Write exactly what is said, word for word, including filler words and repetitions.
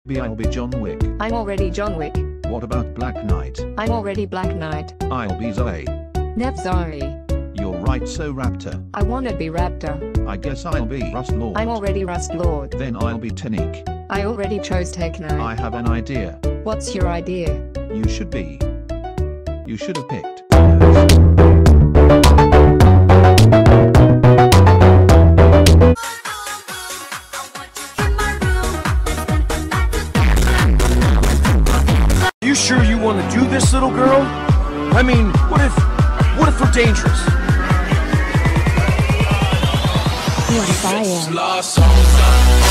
B. I'll be John Wick. I'm already John Wick. What about Black Knight? I'm already Black Knight. I'll be Zoe. Nev Zoe. You're right, so Raptor. I wanna be Raptor. I guess I'll be Rust Lord. I'm already Rust Lord. Then I'll be Tunic. I already chose Techno. I have an idea. What's your idea? You should be. You should have picked. You sure you want to do this, little girl? I mean, what if, what if we're dangerous? What if I am?